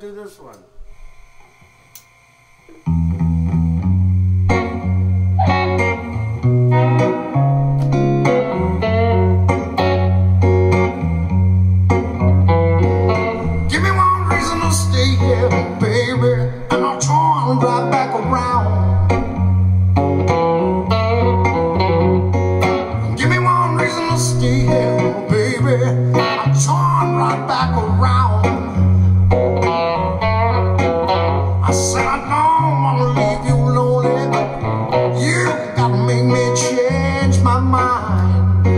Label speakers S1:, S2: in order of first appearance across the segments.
S1: do this one.
S2: Give me one reason to stay here, baby, and I'll turn right back around. Give me one reason to stay here, baby, I'll turn right back around. I said I don't want to leave you lonely, but you gotta make me change my mind.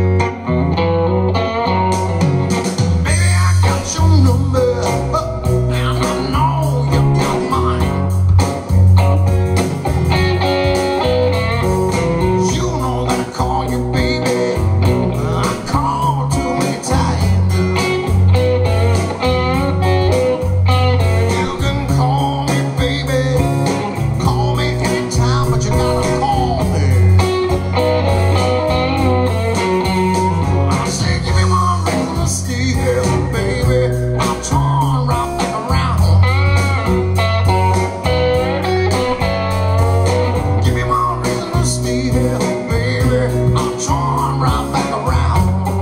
S2: Baby, I got your number, and I know you got mine. You know that I call you baby, I call too many times. You can call me baby, call me anytime, but you gotta call me. I say give me one reason to stay here, baby, I'll turn right back around. Give me one reason to stay here, baby, I'll turn right back around.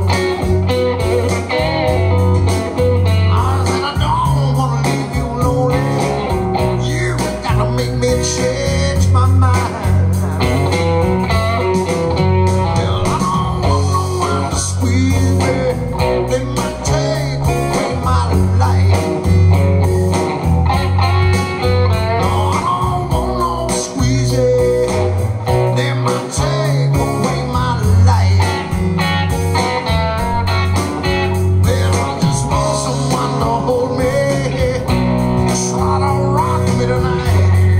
S2: I said I don't wanna leave you lonely, you gotta make me change my mind. Well, I don't want no one to squeeze me, they might take away my life. No, I don't want no squeezing, they might take away my life. Well, I just want someone to hold me, try to rock me tonight.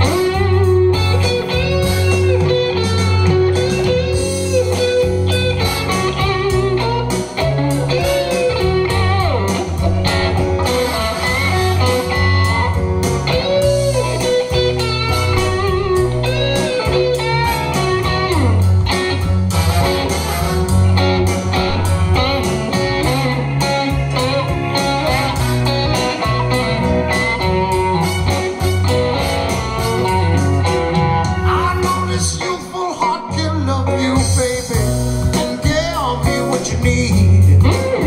S2: I know this youthful heart can love you, baby, and give you what you need.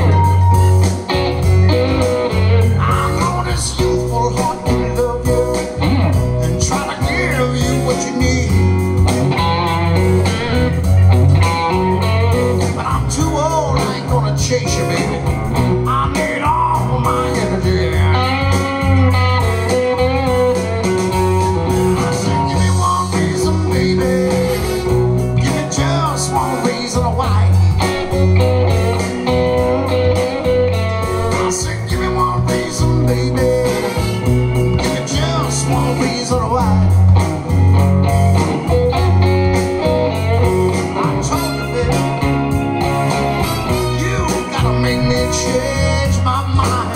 S2: I know this youthful heart can love you and try to give you what you need. But I'm too old, I ain't gonna chase you, baby. I need all my energy. I said, give me one reason, baby. Give me just one reason why. I said, give me one reason, baby. Give me just one reason why. I told you, baby, you gotta make me change my mind.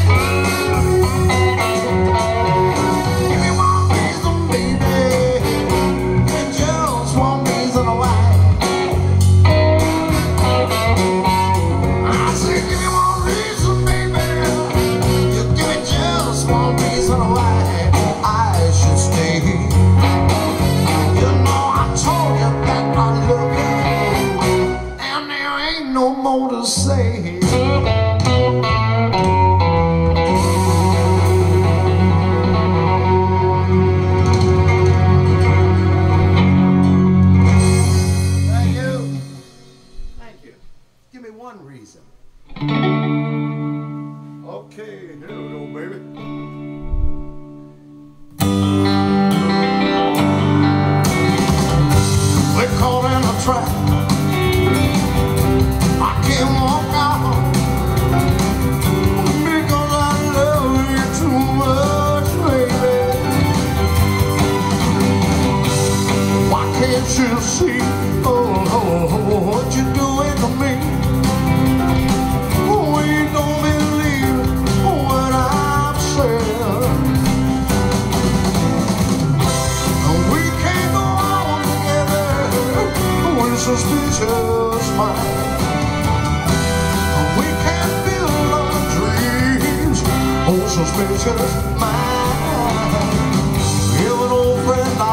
S2: Give me one reason, baby. Give me just one reason why. I said, give me one reason, baby. You give me just one reason why I should stay. You know I told you that I love you, and there ain't no more to say.
S1: Thank you. Thank you. Give me one reason. Okay, here we go, baby.
S2: We're caught in a trap. I can't walk out because I love you too much, baby. Why can't you see, what you're doing to me? We don't believe what I've said. We can't go on together with suspicious minds. We can't build our dreams on suspicious minds.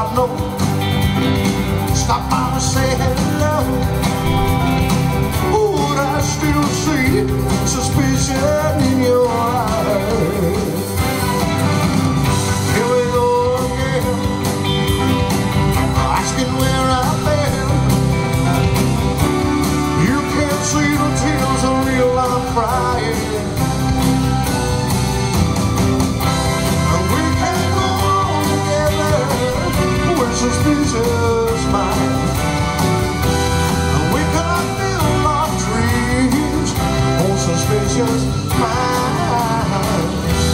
S2: no. Stop by to say hello. Would I still see suspicion in your eyes? Here we go again, asking where I've been. You can't see the tears are real, I'm crying. And we can't go on together with suspicious minds. And we cannot build our dreams on suspicious minds.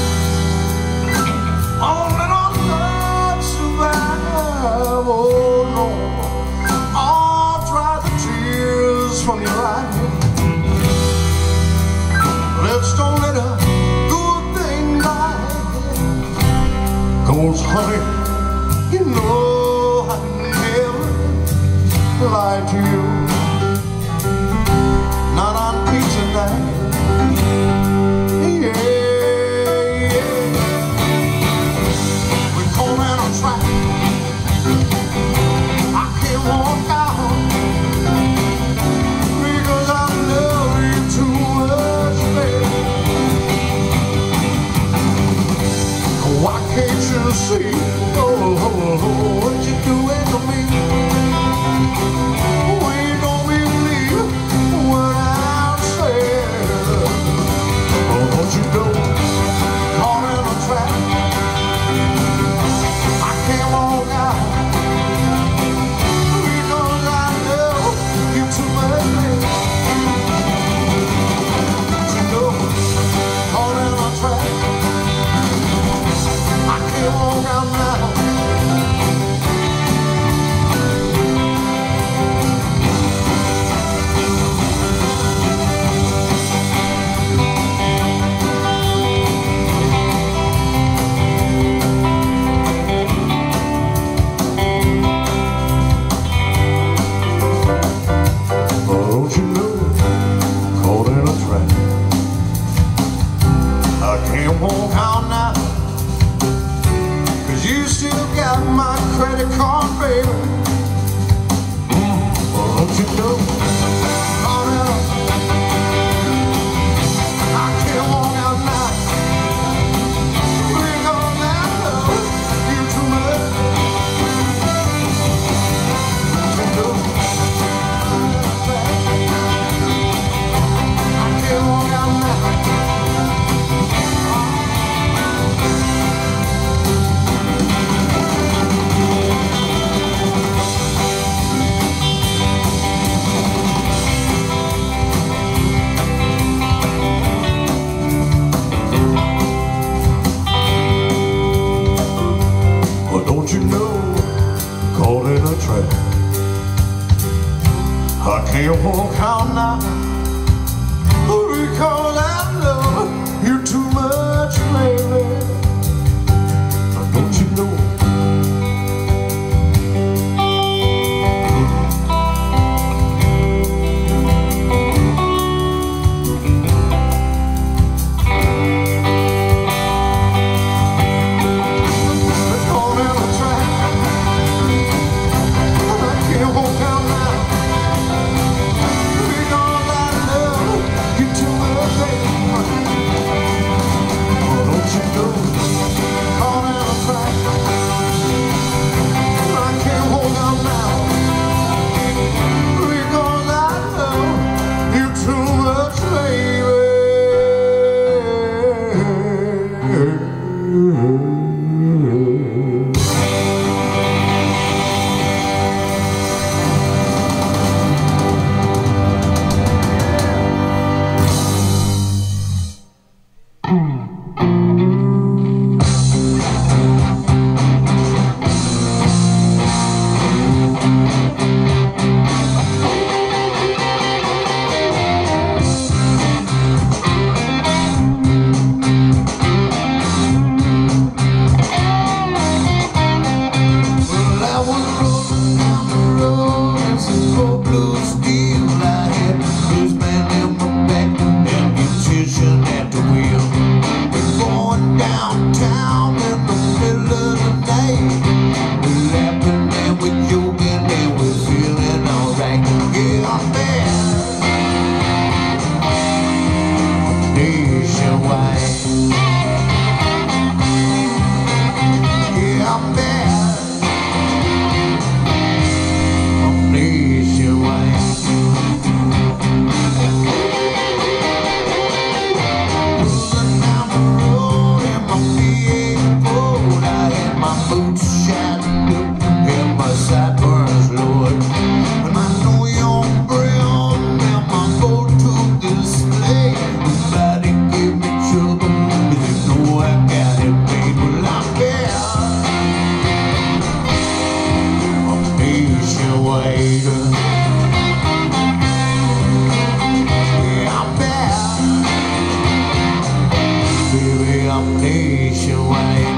S2: Only on love survive, oh no. I'll dry the tears from your eyes. Let's don't let a good thing die. 'Cause honey, you know I never lie to you. Not on pizza night. Yeah, yeah. We're caught in a trap. I can't walk out because I love you too much, baby. Why can't you see, what you doing to me? When you don't believe what I'm saying. Oh, don't you know, caught in a trap. I can't walk out because I love you too much, baby. Don't you know, caught in a trap. I can't walk out now. Don't you know, caught in a trap. I can't walk out now, 'cause you still got my credit card, baby. Don't you know, caught in a, I can't walk out now, because I love you too much. Don't you know, I can't walk out now. Well, don't you know, caught in a trap. I can't walk out now, because I love you too much, baby. Don't you know? Caught in a trap. I can't walk out now, because I love you too much, baby. Don't you know? nationwide. Yeah, I'm bad. I'm nationwide. Cruising down the road in my PT.2, I had my boots shined up and my sideburns lowered. And my New York brown and my gold tooth display. Nobody gave me trouble, but they know I got it made. Well, I'm bad. I'm nationwide. Yeah, I'm bad. Baby, I'm nationwide.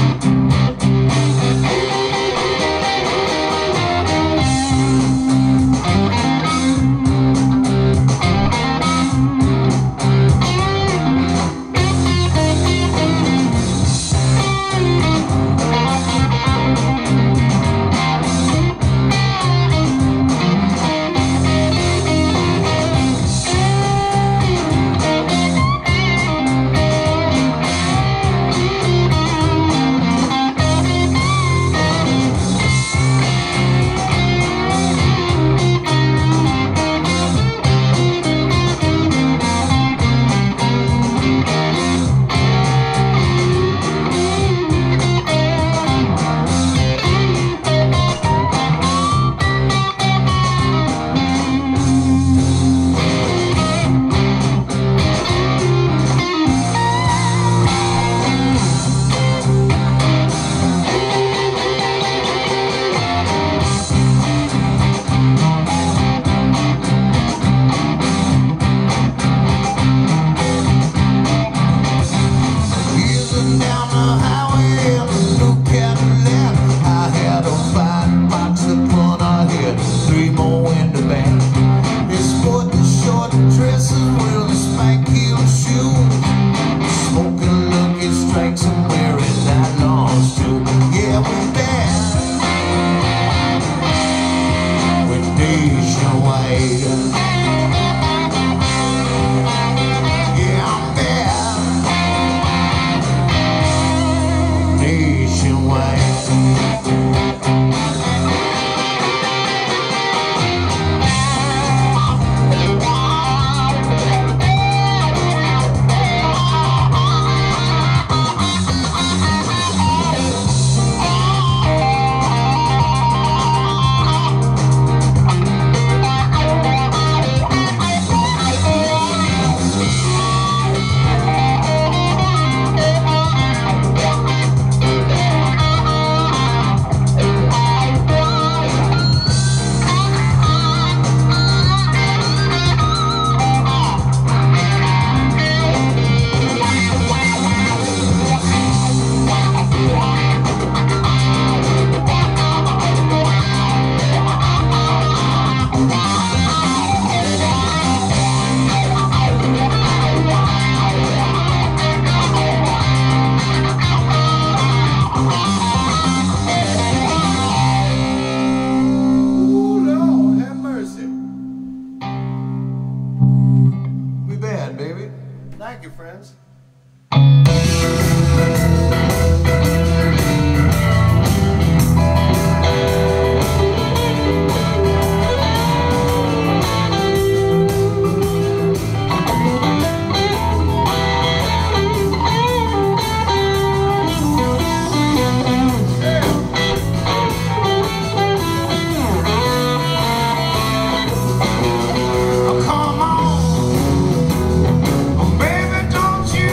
S1: Thank you, friends.
S2: Come on, baby, don't you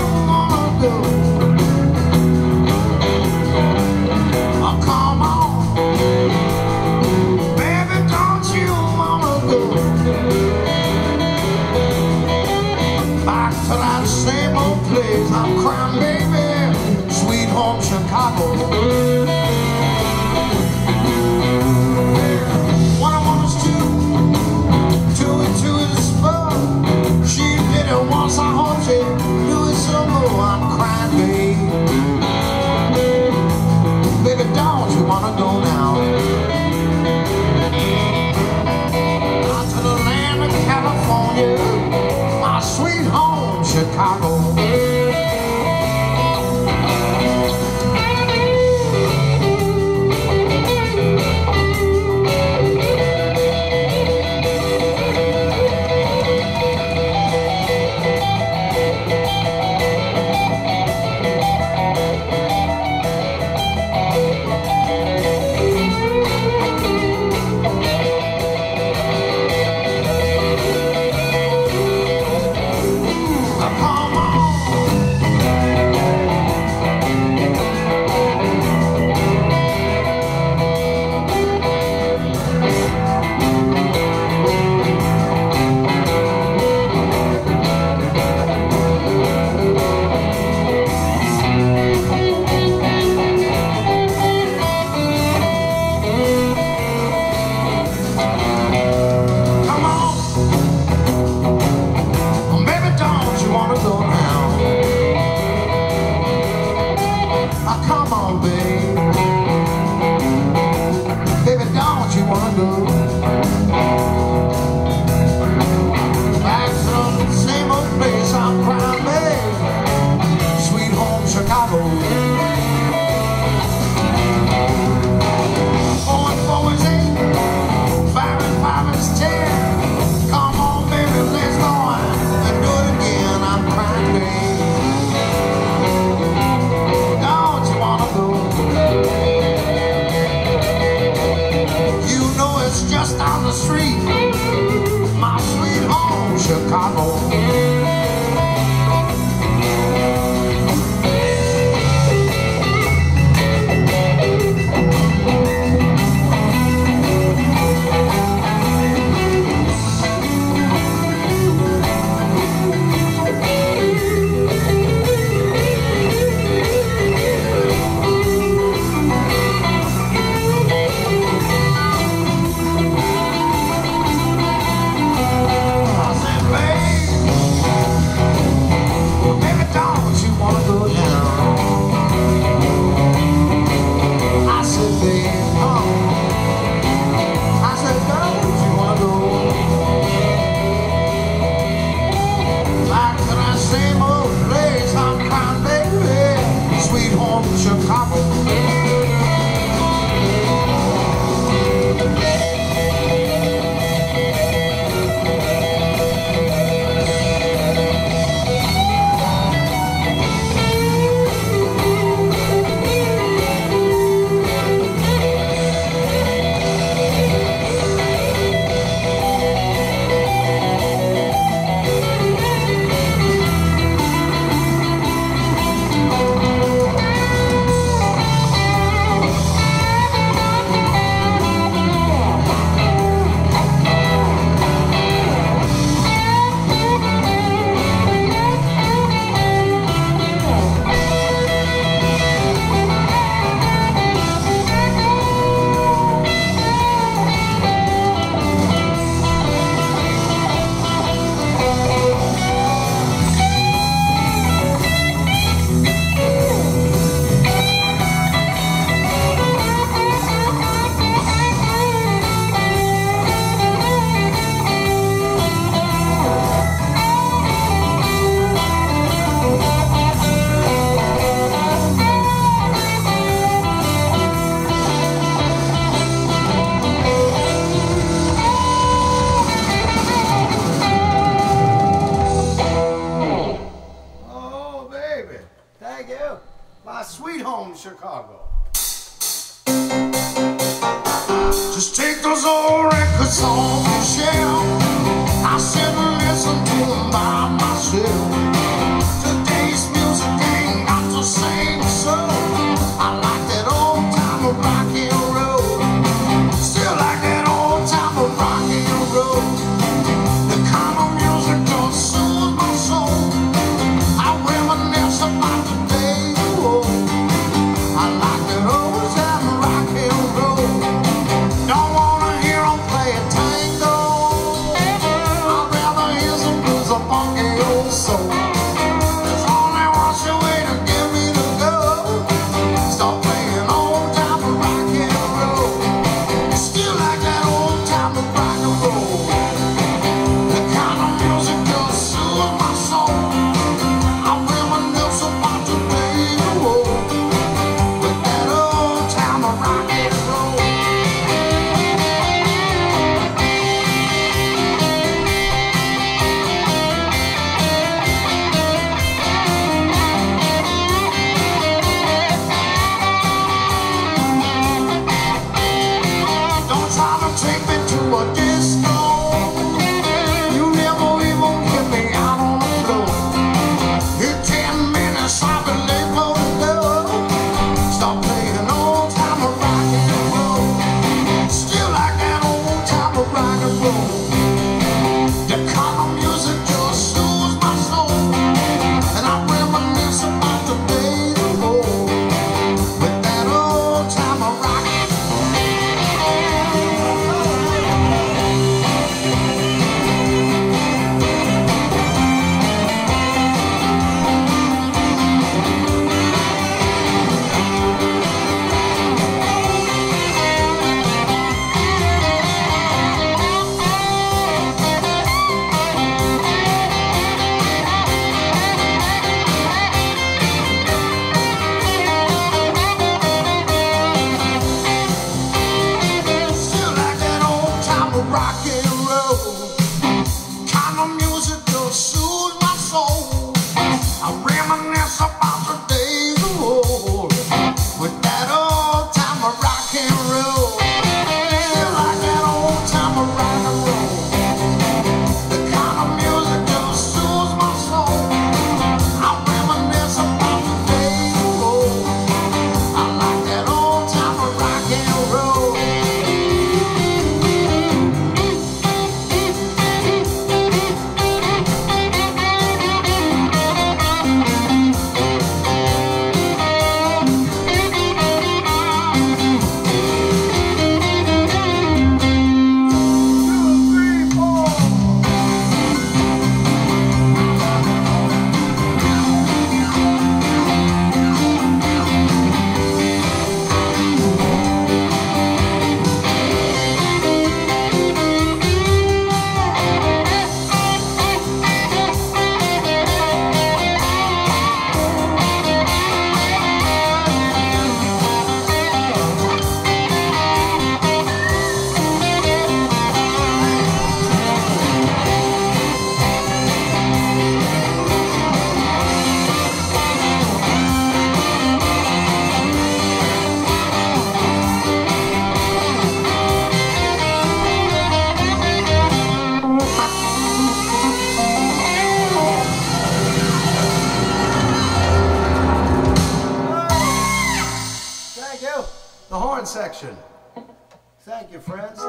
S1: action. Thank you, friends.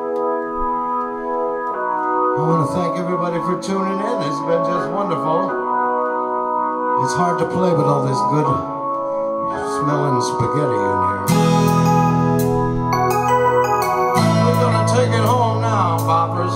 S2: I want to thank everybody for tuning in. It's been just wonderful. It's hard to play with all this good smelling spaghetti in here. We're gonna take it home now, boppers.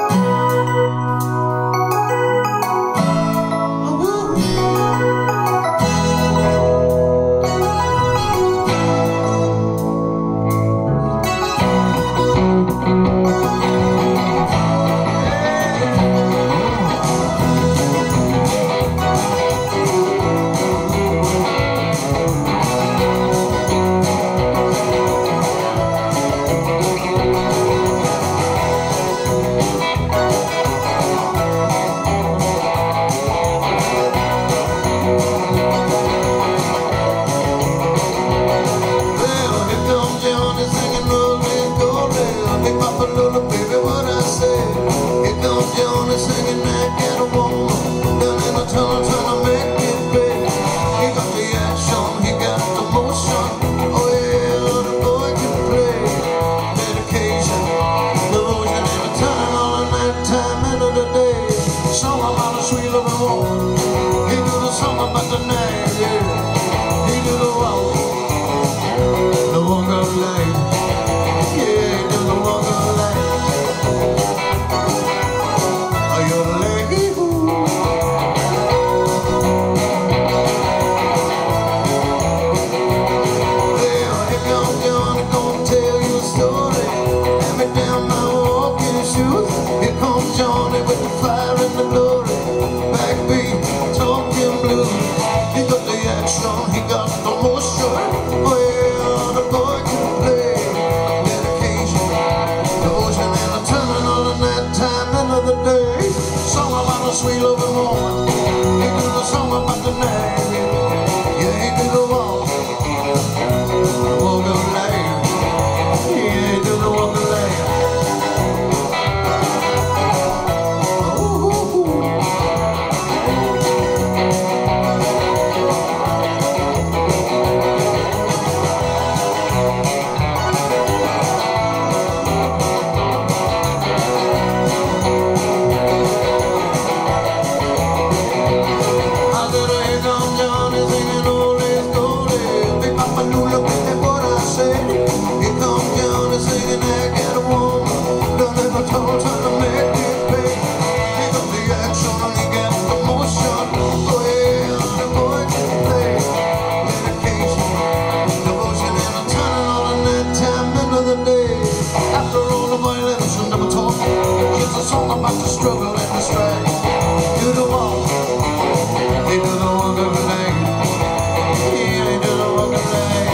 S2: Sweet loving woman, he do the song about the night, yeah, he do the walk of life, yeah, he do the walk of life. About the struggle and the strife. Do the walk, they do the walk of life. Yeah, they do the walk of life.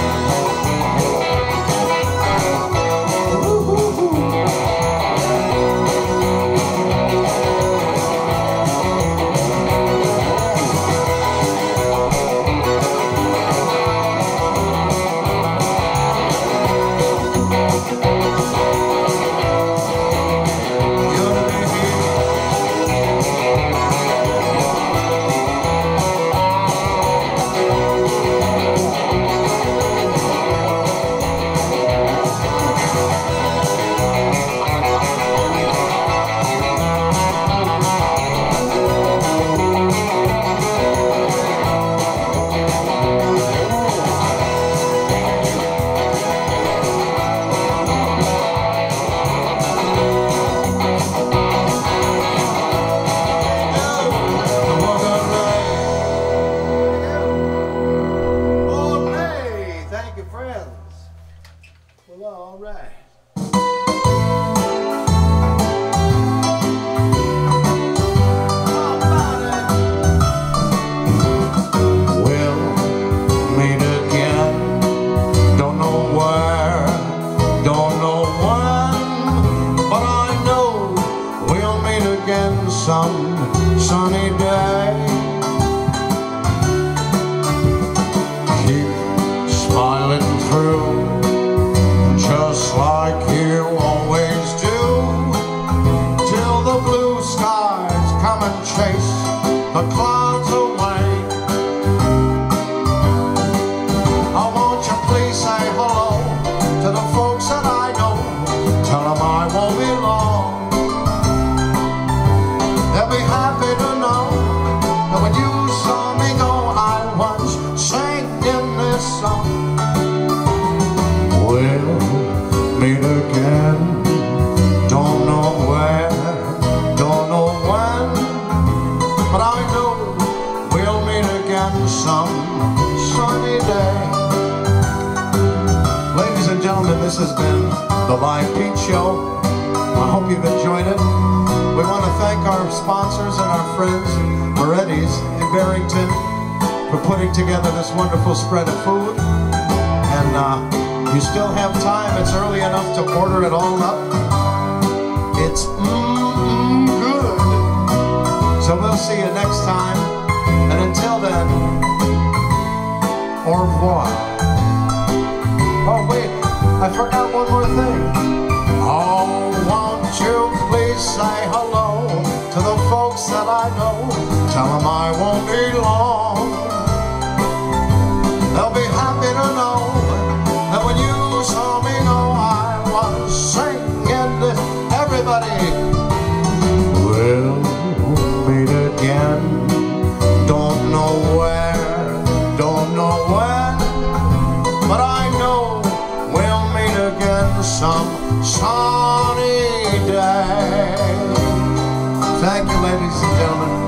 S2: Some sunny day, keep smiling through, just like you always do, till the blue skies come and chase the clouds away. Oh, won't you please say hello to the some sunny day. Ladies and gentlemen, this has been the Live Pete Show. I hope you've enjoyed it. We want to thank our sponsors and our friends, Moretti's in Barrington, for putting together this wonderful spread of food. And you still have time. It's early enough to order it all up. It's good. So we'll see you next time. And until then, au revoir. Oh wait, I forgot one more thing. Oh, won't you please say hello to the folks that I know. Tell them I won't be long. They'll be happy to know that when you saw me go, I was singing this. Everybody, we'll meet again. Don't know where, don't know when, but I know we'll meet again some sunny day. Thank you, ladies and gentlemen.